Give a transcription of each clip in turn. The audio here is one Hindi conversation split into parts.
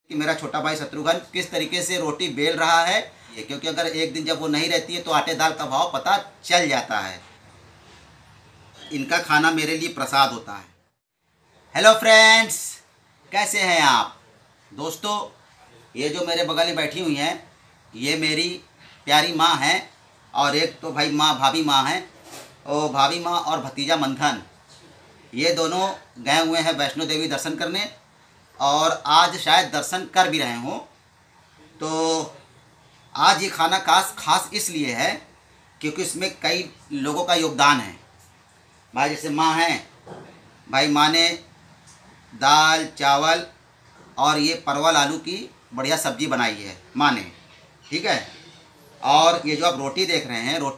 कि मेरा छोटा भाई शत्रुघ्न किस तरीके से रोटी बेल रहा है, क्योंकि अगर एक दिन जब वो नहीं रहती है तो आटे दाल का भाव पता चल जाता है। इनका खाना मेरे लिए प्रसाद होता है। हेलो फ्रेंड्स, कैसे हैं आप दोस्तों। ये जो मेरे बगल में बैठी हुई हैं ये मेरी प्यारी माँ हैं, और एक तो भाई भाभी माँ हैं, और भाभी माँ और भतीजा मंथन, ये दोनों गए हुए हैं वैष्णो देवी दर्शन करने, और आज शायद दर्शन कर भी रहे हों। तो आज ये खाना खास इसलिए है क्योंकि इसमें कई लोगों का योगदान है। भाई जैसे माँ हैं, भाई माँ ने दाल चावल और ये परवल आलू की बढ़िया सब्ज़ी बनाई है माँ ने, ठीक है। और ये जो आप रोटी देख रहे हैं,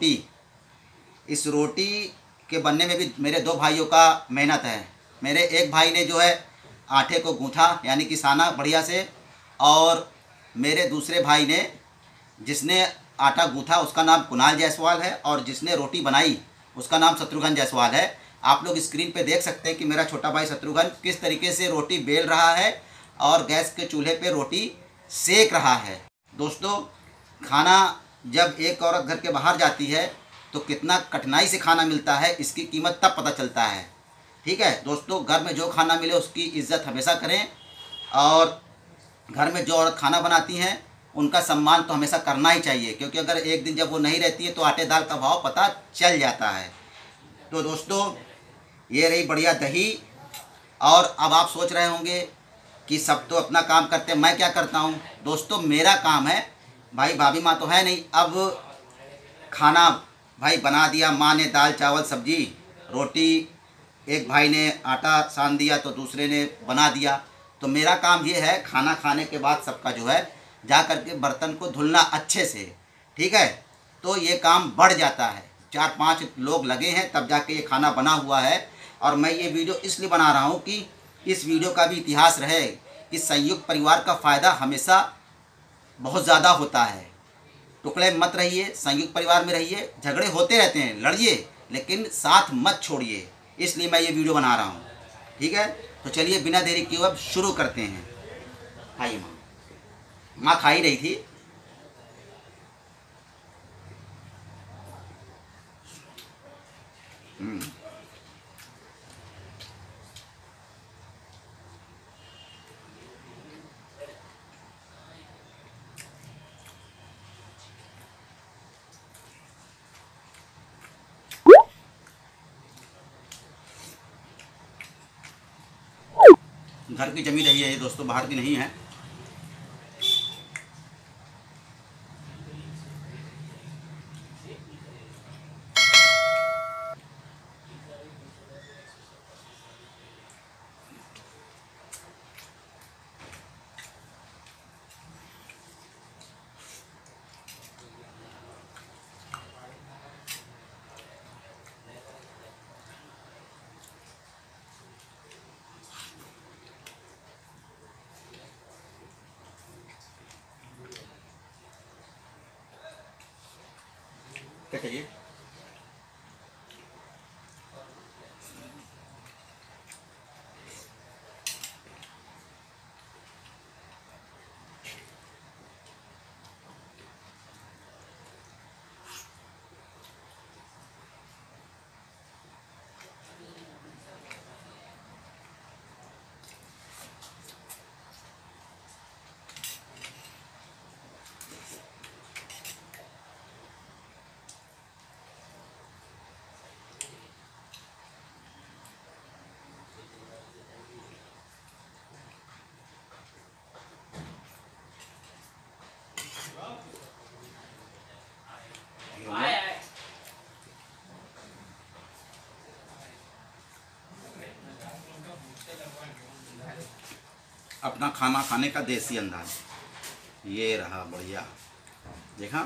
इस रोटी के बनने में भी मेरे दो भाइयों का मेहनत है। मेरे एक भाई ने जो है आटे को गूँथा यानी कि साना बढ़िया से, और मेरे दूसरे भाई ने जिसने आटा गूँथा उसका नाम कुणाल जायसवाल है, और जिसने रोटी बनाई उसका नाम शत्रुघ्न जायसवाल है। आप लोग स्क्रीन पे देख सकते हैं कि मेरा छोटा भाई शत्रुघ्न किस तरीके से रोटी बेल रहा है और गैस के चूल्हे पे रोटी सेक रहा है। दोस्तों, खाना जब एक औरत घर के बाहर जाती है तो कितना कठिनाई से खाना मिलता है इसकी कीमत तब पता चलता है, ठीक है। दोस्तों, घर में जो खाना मिले उसकी इज़्ज़त हमेशा करें, और घर में जो औरत खाना बनाती हैं उनका सम्मान तो हमेशा करना ही चाहिए, क्योंकि अगर एक दिन जब वो नहीं रहती है तो आटे दाल का भाव पता चल जाता है। तो दोस्तों, ये रही बढ़िया दही। और अब आप सोच रहे होंगे कि सब तो अपना काम करते हैं, मैं क्या करता हूँ। दोस्तों, मेरा काम है, भाई भाभी माँ तो है नहीं, अब खाना भाई बना दिया माँ ने, दाल चावल सब्जी रोटी, एक भाई ने आटा सान दिया तो दूसरे ने बना दिया। तो मेरा काम ये है खाना खाने के बाद सबका जो है जा कर के बर्तन को धुलना अच्छे से, ठीक है। तो ये काम बढ़ जाता है, 4-5 लोग लगे हैं तब जाके ये खाना बना हुआ है। और मैं ये वीडियो इसलिए बना रहा हूँ कि इस वीडियो का भी इतिहास रहे। इस संयुक्त परिवार का फ़ायदा हमेशा बहुत ज़्यादा होता है। टुकड़े मत रहिए, संयुक्त परिवार में रहिए, झगड़े होते रहते हैं, लड़िए लेकिन साथ मत छोड़िए, इसलिए मैं ये वीडियो बना रहा हूँ, ठीक है। तो चलिए बिना देरी किए अब शुरू करते हैं। खाइए माँ, माँ खा ही रही थी। घर की जमी रही है ये दोस्तों, बाहर की नहीं है। क्या चाहिए? अपना खाना खाने का देसी अंदाज ये रहा बढ़िया, देखा।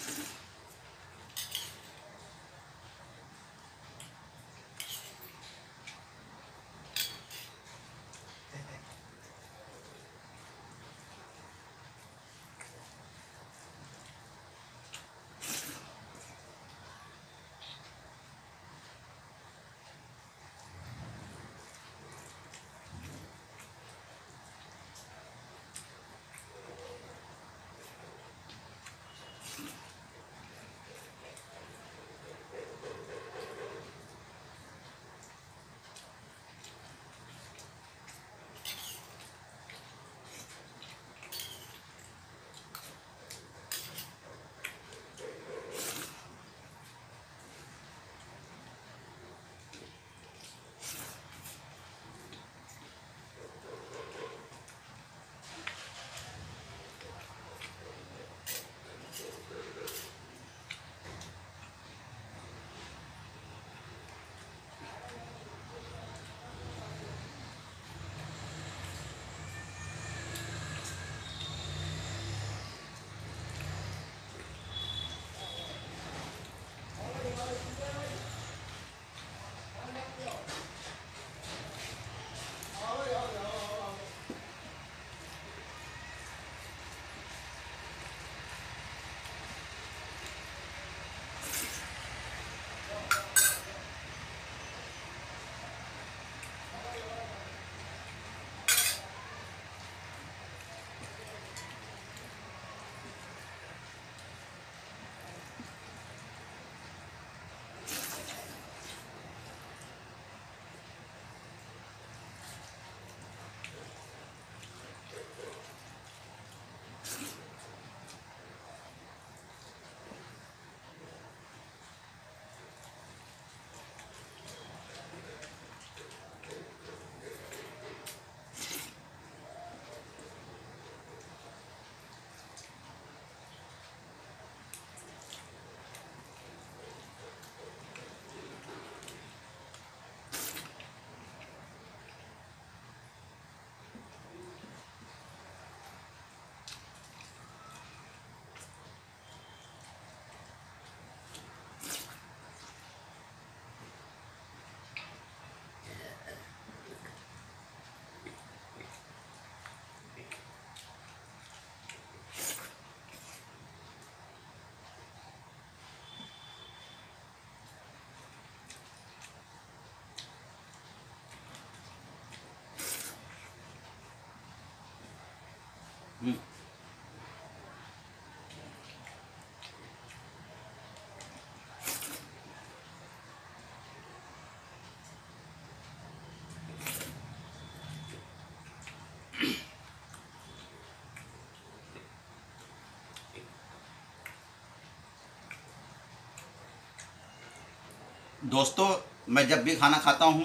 दोस्तों, मैं जब भी खाना खाता हूँ,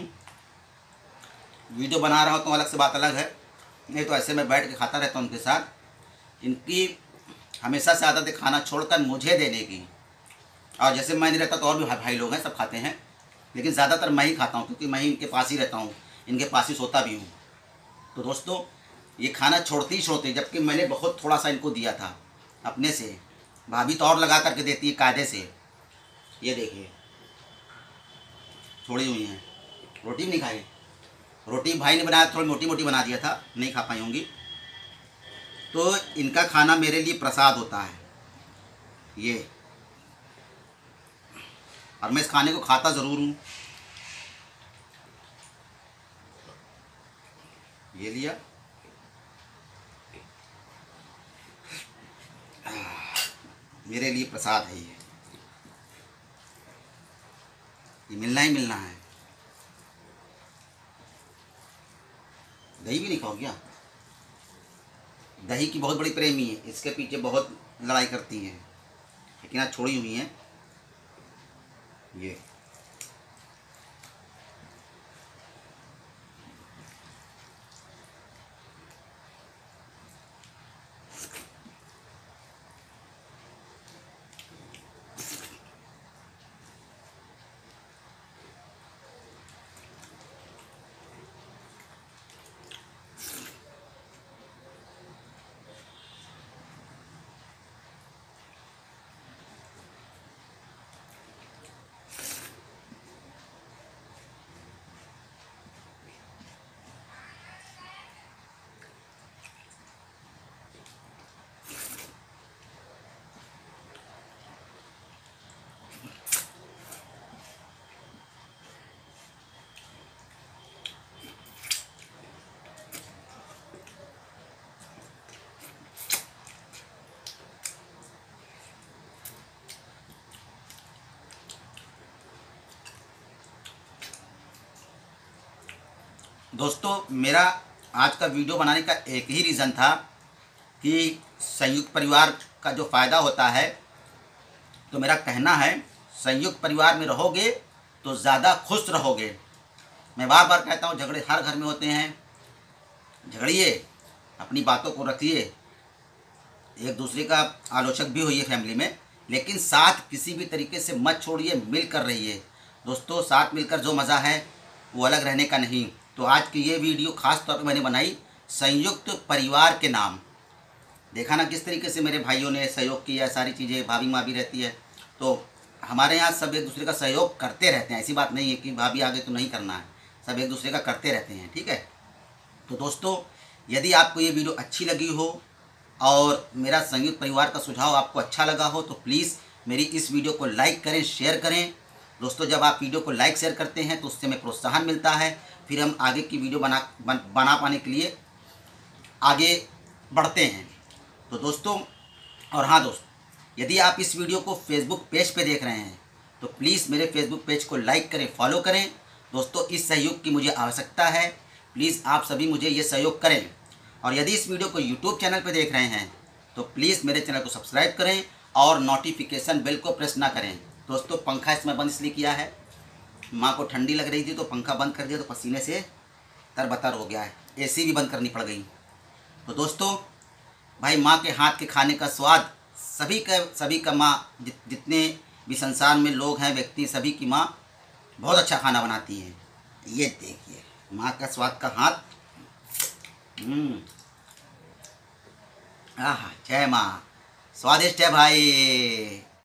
वीडियो बना रहा हूँ तो अलग से बात अलग है, नहीं तो ऐसे मैं बैठ के खाता रहता हूँ उनके साथ। इनकी हमेशा से आदत है खाना छोड़कर मुझे देने की। और जैसे मैं नहीं रहता तो और भी भाई लोग हैं, सब खाते हैं, लेकिन ज़्यादातर मैं ही खाता हूँ क्योंकि मैं ही इनके पास ही रहता हूँ, इनके पास ही सोता भी हूँ। तो दोस्तों, ये खाना छोड़ती ही छोड़ती, जबकि मैंने बहुत थोड़ा सा इनको दिया था अपने से। भाभी तो और लगा करके देती है कायदे से। ये देखिए छोड़ी हुई हैं, रोटी भी नहीं खाई। रोटी भाई ने बनाया, थोड़ी मोटी मोटी बना दिया था, नहीं खा पाई होंगी। तो इनका खाना मेरे लिए प्रसाद होता है ये, और मैं इस खाने को खाता ज़रूर हूँ। ये लिया, मेरे लिए प्रसाद है ये मिलना ही मिलना है। दही भी नहीं खाओ क्या? दही की बहुत बड़ी प्रेमी है, इसके पीछे बहुत लड़ाई करती हैं, लेकिन आज छोड़ी हुई हैं ये। दोस्तों, मेरा आज का वीडियो बनाने का एक ही रीज़न था कि संयुक्त परिवार का जो फ़ायदा होता है, तो मेरा कहना है संयुक्त परिवार में रहोगे तो ज़्यादा खुश रहोगे। मैं बार बार कहता हूँ, झगड़े हर घर में होते हैं, झगड़िए, अपनी बातों को रखिए, एक दूसरे का आलोचक भी होइए फैमिली में, लेकिन साथ किसी भी तरीके से मत छोड़िए, मिल कर रहिए। दोस्तों, साथ मिलकर जो मज़ा है वो अलग रहने का नहीं। तो आज की ये वीडियो खास तौर पे मैंने बनाई संयुक्त परिवार के नाम। देखा ना किस तरीके से मेरे भाइयों ने सहयोग किया, सारी चीज़ें, भाभी माँ भी रहती है, तो हमारे यहाँ सब एक दूसरे का सहयोग करते रहते हैं। ऐसी बात नहीं है कि भाभी आगे तो नहीं करना है, सब एक दूसरे का करते रहते हैं, ठीक है। तो दोस्तों, यदि आपको ये वीडियो अच्छी लगी हो और मेरा संयुक्त परिवार का सुझाव आपको अच्छा लगा हो तो प्लीज़ मेरी इस वीडियो को लाइक करें, शेयर करें। दोस्तों, जब आप वीडियो को लाइक शेयर करते हैं तो उससे हमें प्रोत्साहन मिलता है, फिर हम आगे की वीडियो बना पाने के लिए आगे बढ़ते हैं। तो दोस्तों, और हाँ दोस्तों, यदि आप इस वीडियो को फेसबुक पेज पे देख रहे हैं तो प्लीज़ मेरे फेसबुक पेज को लाइक करें, फॉलो करें। दोस्तों, इस सहयोग की मुझे आवश्यकता है, प्लीज़ आप सभी मुझे ये सहयोग करें। और यदि इस वीडियो को यूट्यूब चैनल पर देख रहे हैं तो प्लीज़ मेरे चैनल को सब्सक्राइब करें और नोटिफिकेशन बेल को प्रेस ना करें। दोस्तों, पंखा इसमें बंद इसलिए किया है, माँ को ठंडी लग रही थी तो पंखा बंद कर दिया तो पसीने से तरबतर हो गया है, एसी भी बंद करनी पड़ गई। तो दोस्तों भाई, माँ के हाथ के खाने का स्वाद सभी का माँ, जितने भी संसार में लोग हैं, व्यक्ति, सभी की माँ बहुत अच्छा खाना बनाती है। ये देखिए माँ का स्वाद का हाथ। आहा, जय माँ, स्वादिष्ट है भाई।